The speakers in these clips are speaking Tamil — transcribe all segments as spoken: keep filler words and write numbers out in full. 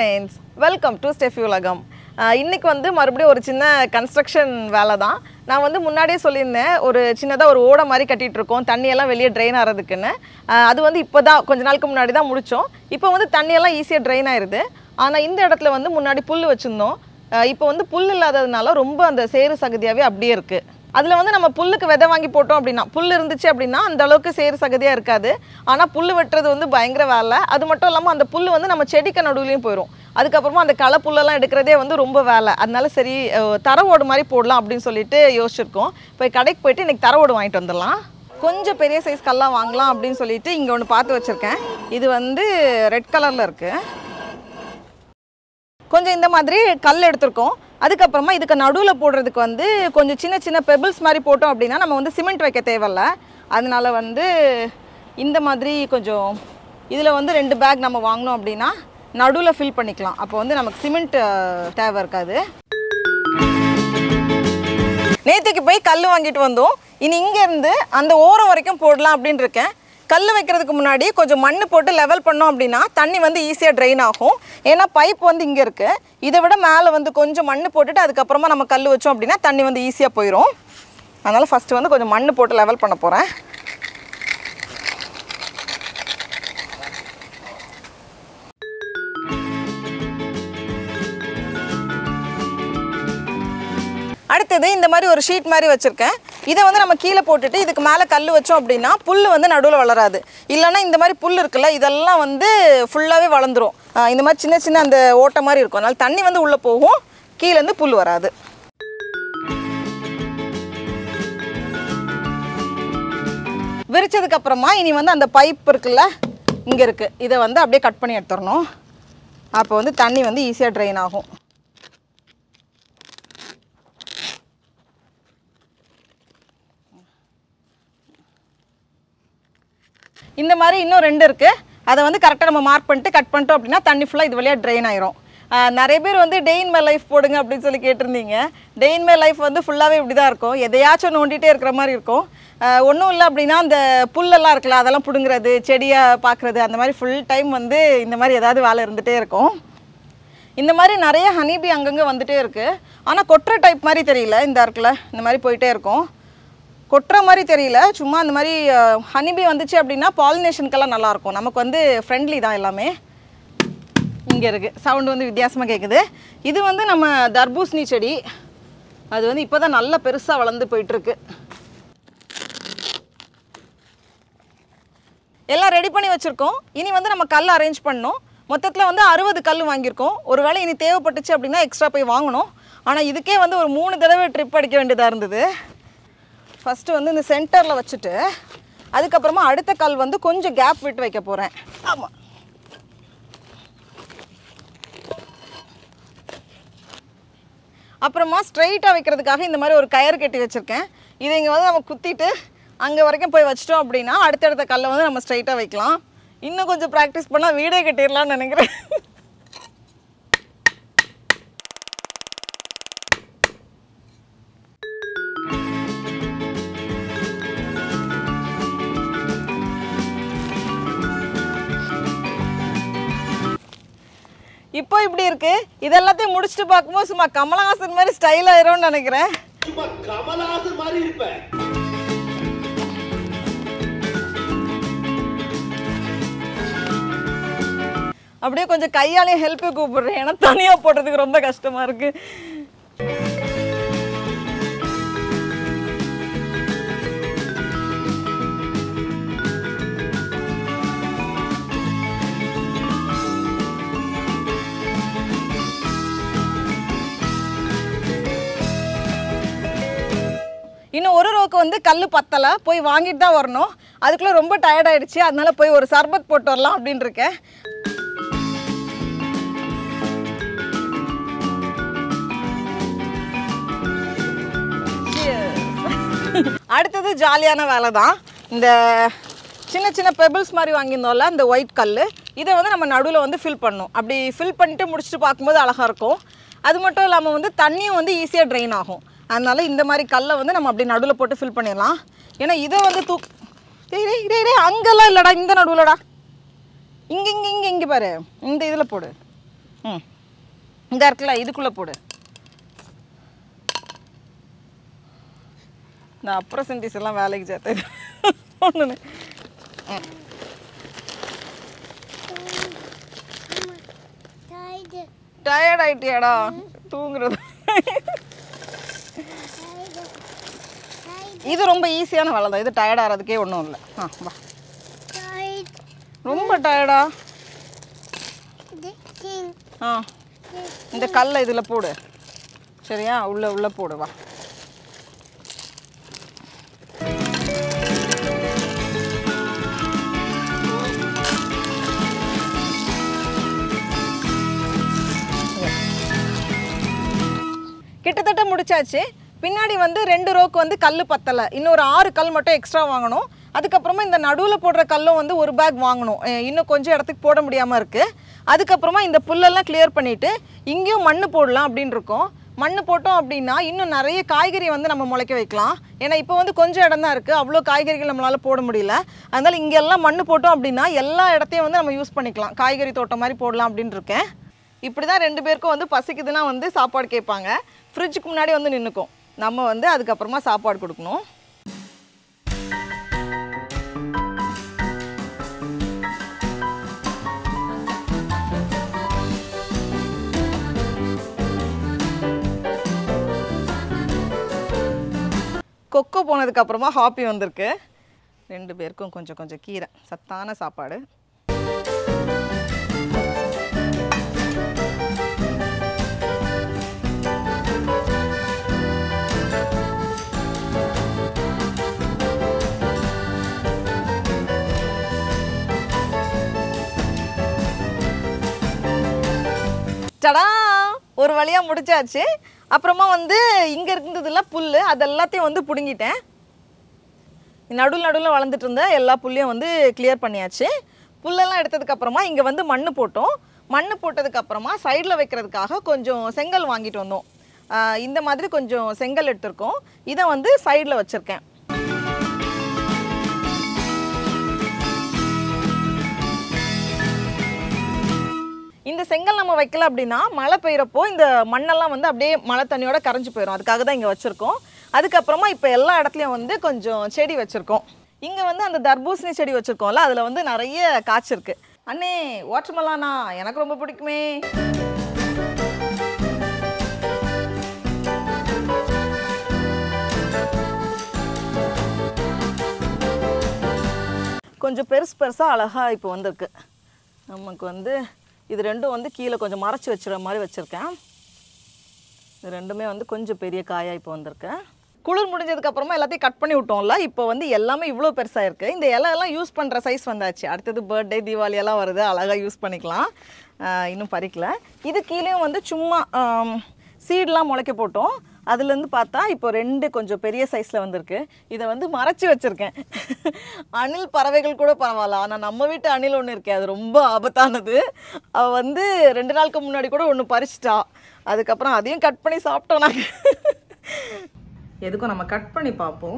friends, welcome to Steffi உலகம். இன்னைக்கு வந்து மறுபடியும் ஒரு சின்ன கன்ஸ்ட்ரக்ஷன் வேலை தான். நான் வந்து முன்னாடியே சொல்லியிருந்தேன் ஒரு சின்னதாக ஒரு ஓடை மாதிரி கட்டிகிட்டு இருக்கோம் தண்ணியெல்லாம் வெளியே ட்ரெயின் ஆகிறதுக்குன்னு. அது வந்து இப்போ தான் கொஞ்ச நாளுக்கு முன்னாடி தான் முடித்தோம். இப்போ வந்து தண்ணியெல்லாம் ஈஸியாக ட்ரெயின் ஆயிடுது. ஆனால் இந்த இடத்துல வந்து முன்னாடி புல் வச்சுருந்தோம். இப்போ வந்து புல் இல்லாததுனால ரொம்ப அந்த சேறு சகதியாகவே அப்படியே இருக்குது. அதில் வந்து நம்ம புல்லுக்கு விதை வாங்கி போட்டோம் அப்படின்னா புல் இருந்துச்சு அப்படின்னா அந்த அளவுக்கு சேறு சகதியாக இருக்காது. ஆனால் புல் வெட்டுறது வந்து பயங்கர வேலை. அது மட்டும் இல்லாமல் அந்த புல் வந்து நம்ம செடிக்கு நடுவுலையும் போயிடும். அதுக்கப்புறமா அந்த களை புல்லெல்லாம் எடுக்கிறதே வந்து ரொம்ப வேலை. அதனால சரி தர ஓடு மாதிரி போடலாம் அப்படின்னு சொல்லிட்டு யோசிச்சிருக்கோம். போய் கடைக்கு போயிட்டு இன்றைக்கி தர ஓடு வாங்கிட்டு வந்துடலாம். கொஞ்சம் பெரிய சைஸ் கல்லாம் வாங்கலாம் அப்படின்னு சொல்லிட்டு இங்கே ஒன்று பார்த்து வச்சுருக்கேன். இது வந்து ரெட் கலரில் இருக்குது. கொஞ்சம் இந்த மாதிரி கல் எடுத்திருக்கோம். அதுக்கப்புறமா இதுக்கு நடுவில் போடுறதுக்கு வந்து கொஞ்சம் சின்ன சின்ன பெபிள்ஸ் மாதிரி போட்டோம் அப்படின்னா நம்ம வந்து சிமெண்ட் வைக்க தேவையில்ல. அதனால வந்து இந்த மாதிரி கொஞ்சம் இதில் வந்து ரெண்டு பேக் நம்ம வாங்கினோம் அப்படின்னா நடுவில் ஃபில் பண்ணிக்கலாம். அப்போ வந்து நமக்கு சிமெண்ட் தேவை இருக்காது. நேற்றுக்கு போய் கல் வாங்கிட்டு வந்தோம். இனி இங்கேருந்து அந்த ஓரம் வரைக்கும் போடலாம் அப்படின்னு இருக்கேன். கல் வைக்கிறதுக்கு முன்னாடி கொஞ்சம் மண் போட்டு லெவல் பண்ணோம் அப்படின்னா தண்ணி வந்து ஈஸியாக ட்ரெயின் ஆகும். ஏன்னா பைப் வந்து இங்கே இருக்குது. இதை விட மேலே வந்து கொஞ்சம் மண் போட்டுட்டு அதுக்கப்புறமா நம்ம கல் வச்சோம் அப்படின்னா தண்ணி வந்து ஈஸியாக போயிடும். அதனால் ஃபஸ்ட்டு வந்து கொஞ்சம் மண் போட்டு லெவல் பண்ண போகிறேன். அடுத்தது இந்த மாதிரி ஒரு ஷீட் மாதிரி வச்சுருக்கேன். இதை வந்து நம்ம கீழே போட்டுட்டு இதுக்கு மேலே கல் வச்சோம் அப்படின்னா புல் வந்து நடுவில் வளராது. இல்லைன்னா இந்த மாதிரி புல் இருக்குல்ல இதெல்லாம் வந்து ஃபுல்லாகவே வளர்ந்துடும். இந்த மாதிரி சின்ன சின்ன அந்த ஓட்டை மாதிரி இருக்கும். அதனால் தண்ணி வந்து உள்ளே போகும், கீழேருந்து புல் வராது. விரிச்சதுக்கப்புறமா இனி வந்து அந்த பைப் இருக்குல்ல இங்கே இருக்குது, இதை வந்து அப்படியே கட் பண்ணி எடுத்துடணும். அப்போ வந்து தண்ணி வந்து ஈஸியாக ட்ரெயின் ஆகும். இந்த மாதிரி இன்னும் ரெண்டு இருக்குது. அதை வந்து கரெக்டாக நம்ம மார்க் பண்ணிட்டு கட் பண்ணிட்டோம் அப்படின்னா தண்ணி ஃபுல்லாக இது வழியாக ட்ரெயின் ஆயிரும். நிறைய பேர் வந்து டே இன் மை லைஃப் போடுங்க அப்படின்னு சொல்லி கேட்டிருந்தீங்க. டே இன் மை லைஃப் வந்து ஃபுல்லாகவே இப்படி தான் இருக்கும். எதையாச்சும் நோண்டிகிட்டே இருக்கிற மாதிரி இருக்கும். ஒன்றும் இல்லை அப்படின்னா அந்த புல்லெல்லாம் இருக்குல்ல அதெல்லாம் பிடுங்குறது, செடியை பார்க்குறது, அந்த மாதிரி ஃபுல் டைம் வந்து இந்த மாதிரி ஏதாவது வேலை இருந்துகிட்டே இருக்கும். இந்த மாதிரி நிறைய ஹனிபி அங்கங்கே வந்துகிட்டே இருக்குது. ஆனால் கொட்டுற டைப் மாதிரி தெரியல. இந்த இருக்குல்ல இந்த மாதிரி போயிட்டே இருக்கும். கொட்டுற மாதிரி தெரியல, சும்மா அந்த மாதிரி ஹனிபி வந்துச்சு அப்படின்னா பாலினேஷனுக்கெல்லாம் நல்லாயிருக்கும். நமக்கு வந்து ஃப்ரெண்ட்லி தான் எல்லாமே. இங்கே இருக்குது சவுண்டு வந்து வித்தியாசமாக கேட்குது. இது வந்து நம்ம தர்பூசணி செடி. அது வந்து இப்போ தான் நல்லா பெருசாக வளர்ந்து போயிட்டுருக்கு. எல்லாம் ரெடி பண்ணி வச்சுருக்கோம். இனி வந்து நம்ம கல் அரேஞ்ச் பண்ணணும். மொத்தத்தில் வந்து அறுபது கல் வாங்கியிருக்கோம். ஒரு வேளை இனி தேவைப்பட்டுச்சு அப்படின்னா எக்ஸ்ட்ரா போய் வாங்கணும். ஆனால் இதுக்கே வந்து ஒரு மூணு தடவை ட்ரிப் அடிக்க வேண்டியதாக இருந்தது. ஃபஸ்ட்டு வந்து இந்த சென்டரில் வச்சுட்டு அதுக்கப்புறமா அடுத்த கல் வந்து கொஞ்சம் கேப் விட்டு வைக்க போகிறேன். ஆமாம், அப்புறமா ஸ்ட்ரைட்டாக வைக்கிறதுக்காக இந்த மாதிரி ஒரு கயிறு கட்டி வச்சுருக்கேன். இதை இங்கே வந்து நம்ம குத்திட்டு அங்கே வரைக்கும் போய் வச்சிட்டோம் அப்படின்னா அடுத்தடுத்த கல்லை வந்து நம்ம ஸ்ட்ரைட்டாக வைக்கலாம். இன்னும் கொஞ்சம் ப்ராக்டிஸ் பண்ணால் வீடே கட்டிடலான்னு நினைக்கிறேன். இப்போ இப்படி இருக்கு. இதெல்லாத்தையும் முடிச்சுட்டு பார்க்கும்போது சும்மா கமலஹாசன் மாதிரி ஸ்டைல் ஆயிரும்னு நினைக்கிறேன். கமலஹாசன் மாதிரி இருப்பேன். அப்படியே கொஞ்சம் கையாலையும் ஹெல்ப் கூப்பிடுறேன். ஏன்னா தனியாக போடுறதுக்கு ரொம்ப கஷ்டமா இருக்கு. இன்னும் ஒரு ரோக்கு வந்து கல் பத்தலை, போய் வாங்கிட்டு தான் வரணும். அதுக்குள்ளே ரொம்ப டயர்ட் ஆகிடுச்சு. அதனால போய் ஒரு சர்பத் போட்டு வரலாம் அப்படின்னு இருக்கேன். அடுத்தது ஜாலியான வேலை தான். இந்த சின்ன சின்ன பெபிள்ஸ் மாதிரி வாங்கியிருந்தோம்ல இந்த ஒயிட் கல், இதை வந்து நம்ம நடுவில் வந்து ஃபில் பண்ணணும். அப்படி ஃபில் பண்ணிட்டு முடிச்சுட்டு பார்க்கும்போது அழகாக இருக்கும். அது மட்டும் இல்லாமல் வந்து தண்ணியும் வந்து ஈஸியாக ட்ரெயின் ஆகும். அதனால் இந்த மாதிரி கல்லை வந்து நம்ம அப்படி நடுவில் போட்டு ஃபில் பண்ணிடலாம். ஏன்னா இதை வந்து தூக் டேய் டேய் டேய் அங்கெல்லாம் இல்லைடா, இந்த நடுவில்டா, இங்கே இங்கே இங்கே இங்கே பாரு, இந்த இதில் போடு. ம் இந்த இருக்குல்ல இதுக்குள்ளே போடு. இந்த அப்புறம் சென்டிஸ் எல்லாம் வேலைக்கு சேர்த்து ஒன்று. டயர்ட் ஆயிட்டியாடா தூங்குறது? இது ரொம்ப ஈஸியான வேலை தான். இது டயர்ட் ஆகிறதுக்கே ஒன்றும் இல்லை. ஆ வா. ரொம்ப டயர்டா? ஆ இந்த கல்லை இதில் போடு. சரியா? உள்ள உள்ள போடு. வா. கிட்டத்தட்ட முடிச்சாச்சு. பின்னாடி வந்து ரெண்டு ரோக்கு வந்து கல் பத்தலை, இன்னொரு ஆறு கல் மட்டும் எக்ஸ்ட்ரா வாங்கணும். அதுக்கப்புறமா இந்த நடுவில் போடுற கல்லும் வந்து ஒரு பேக் வாங்கணும். இன்னும் கொஞ்சம் இடத்துக்கு போட முடியாமல் இருக்குது. அதுக்கப்புறமா இந்த புல்லெல்லாம் கிளியர் பண்ணிவிட்டு இங்கேயும் மண் போடலாம் அப்படின்னு இருக்கோம். மண் போட்டோம் அப்படின்னா இன்னும் நிறைய காய்கறி வந்து நம்ம முளைக்க வைக்கலாம். ஏன்னா இப்போ வந்து கொஞ்சம் இடம் தான் இருக்குது, அவ்வளோ காய்கறிகள் நம்மளால் போட முடியல. அதனால் இங்கெல்லாம் மண் போட்டோம் அப்படின்னா எல்லா இடத்தையும் வந்து நம்ம யூஸ் பண்ணிக்கலாம், காய்கறி தோட்டம் மாதிரி போடலாம் அப்படின்னு இருக்கேன். இப்படி தான் ரெண்டு பேருக்கும் வந்து பசிக்குதுன்னா வந்து சாப்பாடு கேட்பாங்க. ஃப்ரிட்ஜுக்கு முன்னாடி வந்து நின்றுக்கும், நம்ம வந்து அதுக்கப்புறமா சாப்பாடு கொடுக்கணும். கொக்கோ போனதுக்கப்புறமா ஹாப்பி வந்திருக்கு. ரெண்டு பேருக்கும் கொஞ்சம் கொஞ்சம் கீரை, சத்தான சாப்பாடு. டடா, ஒரு வழியாக முடிச்சாச்சு. அப்புறமா வந்து இங்கே இருந்ததுலாம் புல், அது எல்லாத்தையும் வந்து பிடுங்கிட்டேன். நடுவில் நடுவில் வளர்ந்துட்டு இருந்த எல்லா புல்லையும் வந்து கிளியர் பண்ணியாச்சு. புல்லெல்லாம் எடுத்ததுக்கப்புறமா இங்கே வந்து மண் போட்டோம். மண் போட்டதுக்கப்புறமா சைடில் வைக்கிறதுக்காக கொஞ்சம் செங்கல் வாங்கிட்டு வந்தோம். இந்த மாதிரி கொஞ்சம் செங்கல் எடுத்திருக்கோம். இதை வந்து சைடில் வச்சுருக்கேன். இந்த செங்கல் நம்ம வைக்கல அப்படின்னா மழை பெய்யறப்போ இந்த மண்ணெல்லாம் வந்து அப்படியே மழை தண்ணியோட கரைஞ்சு போயிடும். அதுக்காக தான் இங்கே வச்சுருக்கோம். அதுக்கப்புறமா இப்போ எல்லா இடத்துலையும் வந்து கொஞ்சம் செடி வச்சுருக்கோம். இங்கே வந்து அந்த தர்பூசணி செடி வச்சுருக்கோம்ல, அதில் வந்து நிறைய காய்ச்சிருக்கு. அண்ணே, வாட்டர்மெலானா எனக்கு ரொம்ப பிடிக்குமே. கொஞ்சம் பெருசு பெருசாக அழகாக இப்போ வந்திருக்கு. நமக்கு வந்து இது ரெண்டும் வந்து கீழே கொஞ்சம் மறைச்சி வச்சுற மாதிரி வச்சுருக்கேன். இது ரெண்டுமே வந்து கொஞ்சம் பெரிய காயாக இப்போ வந்திருக்கு. குளிர் முடிஞ்சதுக்கப்புறமா எல்லாத்தையும் கட் பண்ணி விட்டோம்ல, இப்போ வந்து எல்லாமே இவ்வளோ பெருசாக இருக்குது. இந்த இலையெல்லாம் யூஸ் பண்ணுற சைஸ் வந்தாச்சு. அடுத்தது பர்த்டே தீபாவளி எல்லாம் வருது, அழகாக யூஸ் பண்ணிக்கலாம். இன்னும் பறிக்கல. இது கீழேயும் வந்து சும்மா சீடெலாம் முளைக்க போட்டோம். அதுலேருந்து பார்த்தா இப்போ ரெண்டு கொஞ்சம் பெரிய சைஸில் வந்திருக்கு. இதை வந்து மறைச்சி வச்சுருக்கேன். அணில் பறவைகள் கூட பரவாயில்ல, ஆனால் நம்ம வீட்டு அணில் ஒன்று இருக்கே, அது ரொம்ப ஆபத்தானது. அவள் வந்து ரெண்டு நாளுக்கு முன்னாடி கூட ஒன்று பறிச்சிட்டா. அதுக்கப்புறம் அதையும் கட் பண்ணி சாப்பிட்டோம் நாங்கள். எதுக்கும் நம்ம கட் பண்ணி பார்ப்போம்.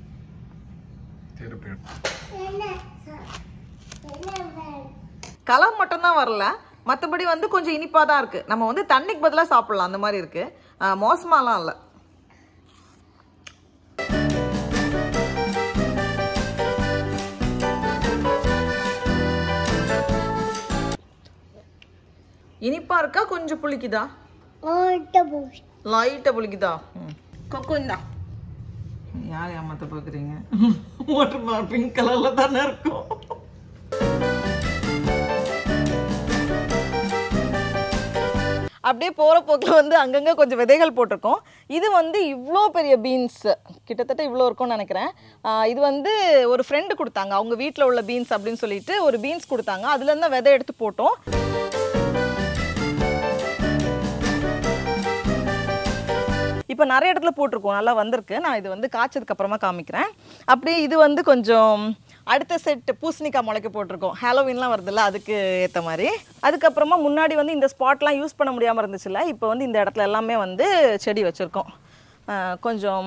கலர் மட்டும்தான் வரல, மற்றபடி வந்து கொஞ்சம் இனிப்பாக தான் இருக்குது. நம்ம வந்து தண்ணிக்கு பதிலாக சாப்பிட்லாம், அந்த மாதிரி இருக்குது. மோசமாலாம் இல்லை. இனிப்பா இருக்கா, கொஞ்சம் புளிக்குதா? லைட்டா புளிக்குதா? கொக்கோ இந்தா. யார் ஏமாத்த பாக்குறீங்க? வாட்டர் பிங்க் கலர்ல தானே இருக்கும். அப்படியே போகிற போக்கில் வந்து அங்கங்கே கொஞ்சம் விதைகள் போட்டிருக்கோம். இது வந்து இவ்வளோ பெரிய பீன்ஸ், கிட்டத்தட்ட இவ்வளோ இருக்கும்னு நினைக்கிறேன். இது வந்து ஒரு ஃப்ரெண்டு கொடுத்தாங்க, அவங்க வீட்டில் உள்ள பீன்ஸ் அப்படின்னு சொல்லிட்டு ஒரு பீன்ஸ் கொடுத்தாங்க. அதுலேருந்து தான் விதை எடுத்து போட்டோம். இப்போ நிறைய இடத்துல போட்டிருக்கோம், நல்லா வந்திருக்கு. நான் இது வந்து காய்ச்சதுக்கு அப்புறமா காமிக்கிறேன். அப்படியே இது வந்து கொஞ்சம் அடுத்த செட் பூசணிக்காய் முளைக்க போட்டிருக்கோம். ஹாலோவீன்லாம் வருதுல்ல, அதுக்கு ஏற்ற மாதிரி. அதுக்கப்புறமா முன்னாடி வந்து இந்த ஸ்பாட்லாம் யூஸ் பண்ண முடியாமல் இருந்துச்சுல்ல, இப்போ வந்து இந்த இடத்துல எல்லாமே வந்து செடி வச்சுருக்கோம். கொஞ்சம்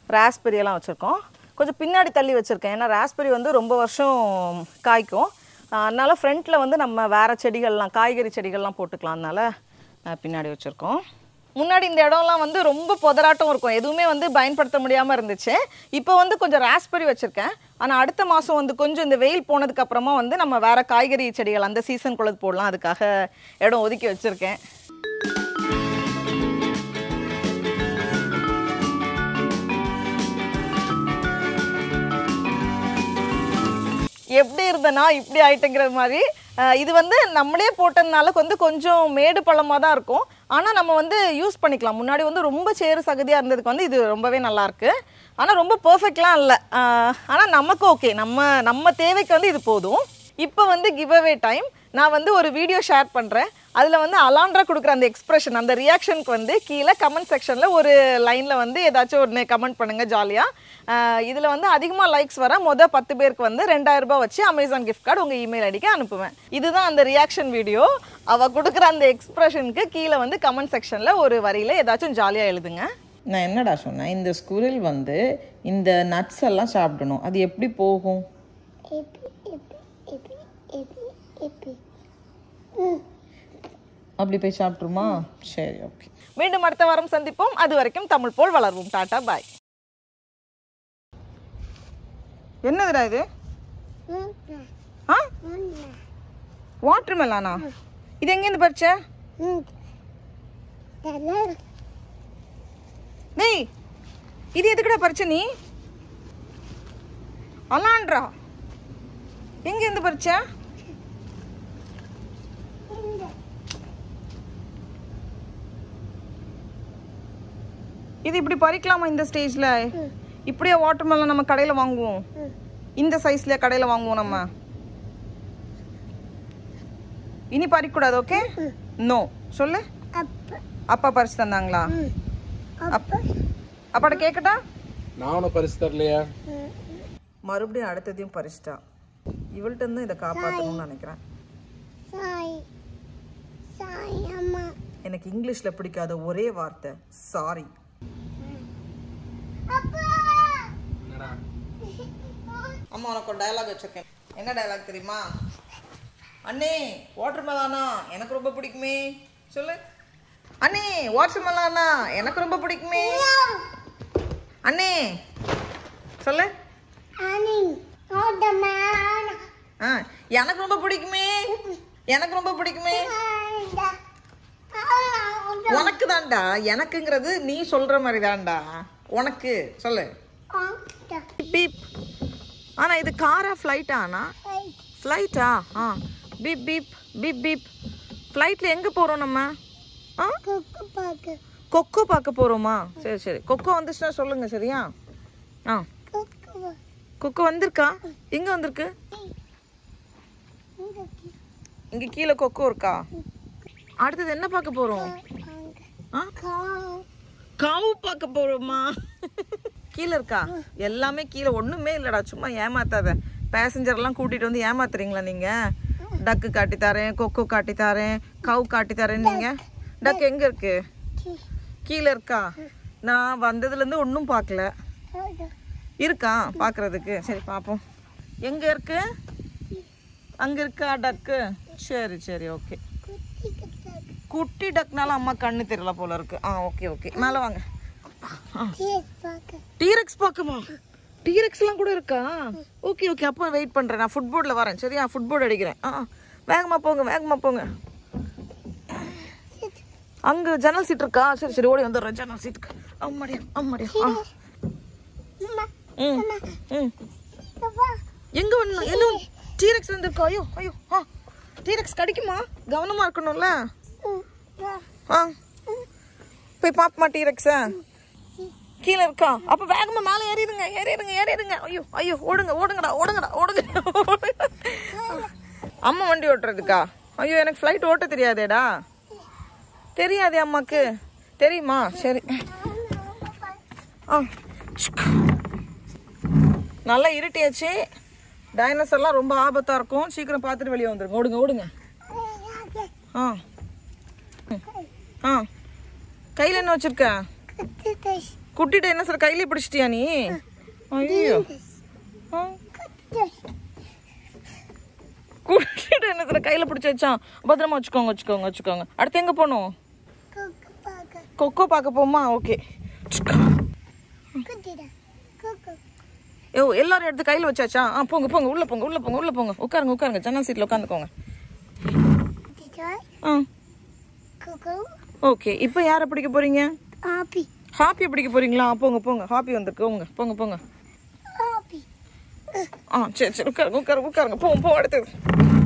ராஸ்பெரியெல்லாம் வச்சுருக்கோம். கொஞ்சம் பின்னாடி தள்ளி வச்சுருக்கேன், ஏன்னா ராஸ்பெரி வந்து ரொம்ப வருஷம் காய்க்கும். அதனால் ஃப்ரண்ட்டில் வந்து நம்ம வேறு செடிகள்லாம் காய்கறி செடிகள்லாம் போட்டுக்கலாம். அதனால் பின்னாடி வச்சுருக்கோம். முன்னாடி இந்த இடம்லாம் வந்து ரொம்ப புதராட்டம் இருக்கும், எதுவுமே வந்து பயன்படுத்த முடியாமல் இருந்துச்சு. இப்போ வந்து கொஞ்சம் ராஸ்பெரி வச்சுருக்கேன். ஆனால் அடுத்த மாதம் வந்து கொஞ்சம் இந்த வெயில் போனதுக்கப்புறமா வந்து நம்ம வேறு காய்கறி செடிகள் அந்த சீசனுக்குள்ளது போடலாம், அதுக்காக இடம் ஒதுக்கி வச்சுருக்கேன். எப்படி இருந்தனா இப்படி ஆயிட்டுங்கிற மாதிரி. இது வந்து நம்மளே போட்டதுனால வந்து கொஞ்சம் மேடு பள்ளமாக தான் இருக்கும். ஆனால் நம்ம வந்து யூஸ் பண்ணிக்கலாம். முன்னாடி வந்து ரொம்ப சேறு சகதியாக இருந்ததுக்கு வந்து இது ரொம்பவே நல்லாயிருக்கு. ஆனால் ரொம்ப பர்ஃபெக்ட்லாம் இல்லை. ஆனால் நமக்கு ஓகே, நம்ம நம்ம தேவைக்கு வந்து இது போதும். இப்போ வந்து கிவ் அவே டைம். நான் வந்து ஒரு வீடியோ ஷேர் பண்ணுறேன். அதில் வந்து அலாண்ட்ரா கொடுக்குற அந்த எக்ஸ்ப்ரெஷன், அந்த ரியாக்ஷனுக்கு வந்து கீழே கமெண்ட் செக்ஷனில் ஒரு லைனில் வந்து ஏதாச்சும் ஒன்று கமெண்ட் பண்ணுங்கள் ஜாலியாக. இதில் வந்து அதிகமாக லைக்ஸ் வர மொதல் பத்து பேருக்கு வந்து ரெண்டாயிரம் ரூபாய் வச்சு அமேசான் கிஃப்ட் கார்டு உங்கள் இமெயில் ஐடிக்கு அனுப்புவேன். இதுதான் அந்த ரியாக்ஷன் வீடியோ. அவள் கொடுக்குற அந்த எக்ஸ்ப்ரெஷனுக்கு கீழே வந்து கமெண்ட் செக்ஷனில் ஒரு வரியில் ஏதாச்சும் ஜாலியாக எழுதுங்க. நான் என்னடா சொன்னேன், இந்த ஸ்கூலில் வந்து இந்த நட்ஸ் எல்லாம் சாப்பிடணும், அது எப்படி போகும்? அப்படி போய் சாப்பிட்ருமா? சரி, ஓகே. மீண்டும் அடுத்த வாரம் சந்திப்போம். அது வரைக்கும் தமிழ் போல் வளர்வோம். டாடா, பாய். என்னதுடா இது? வாட்டர் மெலானா? இது எங்கேருந்து பறிச்ச? டேய், இது எதுக்குடா பறிச்ச நீ? அலாண்ட்ரா எங்கேருந்து பறிச்ச? இது இப்படி பறிக்கலாமா இந்த ஸ்டேஜ்ல? இப்படியே வாட்டர் மெலன் நம்ம கடையில் வாங்குவோம், இந்த சைஸ்ல கடையில் வாங்குவோம் நம்ம. இனி பறிக்கூடாது, ஓகே? நோ சொல்லு. அப்பா பறிச்சு தந்தாங்களா? அப்பாட்ட கேட்கட்டா? நானும் பறிச்சு தரலையா? மறுபடியும் அடுத்ததையும் பறிச்சிட்டா. இவள்கிட்ட இருந்து இதை காப்பாற்றணும்னு நினைக்கிறேன். எனக்கு இங்கிலீஷ்ல பிடிக்காத ஒரே வார்த்தை சாரி. அம்மா உனக்கு ஒரு டயலாக் வச்சிருக்கேன். என்ன டயலாக் தெரியுமா? அண்ணே வாட்டர் மெலானா எனக்கு ரொம்ப பிடிக்குமே சொல்லு. அண்ணே வாட்டர் மெலானா எனக்கு ரொம்ப பிடிக்குமே. அண்ணே சொல்லு. ஆ எனக்கு ரொம்ப பிடிக்குமே, எனக்கு ரொம்ப பிடிக்குமே. உனக்கு தான்டா, எனக்குங்கிறது நீ சொல்ற மாதிரி தான்டா. உனக்கு சொல்லு. பீப். ஆனா இது காரா ஃப்ளைட்டா? ஆனா ஃப்ளைட்டா? ஆ பீப் பீப் பீப் பீப். ஃப்ளைட்ல எங்க போறோம் நம்ம? ஆ கொக்கோ பார்க்க போறோமா? சரி சரி, கொக்கோ வந்துச்சுன்னா சொல்லுங்க, சரியா? ஆ கொக்கோ வந்திருக்கா? எங்க வந்திருக்கு? இங்க கீழே கொக்கோ இருக்கா? அடுத்தது என்ன பார்க்க போறோம்? காவு பார்க்க போறோமா? கீழே இருக்கா? எல்லாமே கீழே ஒண்ணுமே இல்லடா, சும்மா ஏமாத்தாத. பேசஞ்சர் எல்லாம் கூட்டிட்டு வந்து ஏமாத்துறீங்களா நீங்க? டக்கு காட்டி தரேன், கொக்கோ காட்டி தரேன், கவு காட்டி தரேன். நீங்க டக்கு எங்க இருக்கு? கீழே இருக்கா? நான் வந்ததுல இருந்து ஒன்னும் பார்க்கல. இருக்கா பாக்குறதுக்கு? சரி பாப்போம். எங்க இருக்கு? அங்க இருக்கா டக்கு? சரி சரி, ஓகே. குட்டி டக்னால அம்மா கண்ணு தெரியல போல இருக்கு. ஆ ஓகே ஓகே, மேல வாங்க. டீரெக்ஸ் பார்க்கமா? டீரெக்ஸ் எல்லாம் கூட இருக்கா? ஓகே ஓகே, அப்போ வெயிட் பண்றேன். நான் ஃபுட்போர்ட்ல வரேன், சரியா? ஃபுட்போர்ட் அடிக்கிறேன். ஆ வேகமா போங்க, வேகமா போங்க. அங்க ஜன்னல் சீட் இருக்கா? சரி சரி, ஓடி வந்துடுறேன் ஜன்னல் சீட்டுக்கு. அம்மாடியா அம்மாடியா. ம் ம் எங்க வந்து என்ன டீரெக்ஸ் வந்திருக்கா? ஐயோ ஐயோ. ஆ டீரெக்ஸ் கடிக்குமா? கவனமா இருக்கணும்ல. ஆ போய் பாப்பமா டீரெக்ஸா? கீழே இருக்கா? அப்ப வேகமா மேலே ஏறிடுங்க, ஏறிடுங்க, ஏறிடுங்க. ஐயோ ஐயோ, ஓடுங்க ஓடுங்கடா ஓடுங்கடா ஓடுங்க. அம்மா வண்டி ஓட்டுறதுக்கா? ஐயோ எனக்கு ஃப்ளைட் ஓட்ட தெரியாதேடா. தெரியாதே அம்மாக்கு? தெரியுமா? சரி. ஆ நல்லா இருட்டியாச்சு. டைனோசர்லாம் ரொம்ப ஆபத்தா இருக்கும், சீக்கிரம் பார்த்துட்டு வெளியே வந்துருங்க. ஓடுங்க ஓடுங்க. ஆ ஆ கையில் என்ன வச்சிருக்க? குட்டி டைனோசர் கையில பிடிச்சிட்டியா நீ? ஐயோ. கூட்டிட்டு என்ன சார் கையில் பிடிச்சி வச்சான். பத்திரமா வச்சுக்கோங்க வச்சுக்கோங்க வச்சுக்கோங்க. அடுத்து எங்கே போகணும்? கொக்கோ பார்க்க போமா? ஓகே. ஓ எல்லாரும் எடுத்து கையில் வச்சாச்சா? ஆ போங்க போங்க உள்ளே போங்க உள்ளே போங்க உள்ளே போங்க. உட்காருங்க உட்காருங்க. ஜன்னல் சீட்டில் உட்காந்துக்கோங்க. ஆ ஓகே. இப்போ யாரை பிடிக்க போறீங்க? ஹாப்பி. ஹாப்பி பிடிக்க போறீங்களா? போங்க போங்க. ஹாப்பி வந்திருக்கு. போங்க போங்க போங்க. ஹாப்பி. ஆ சரி சரி உட்காருங்க உட்காருங்க உட்காருங்க. போங்க போ அடுத்தது.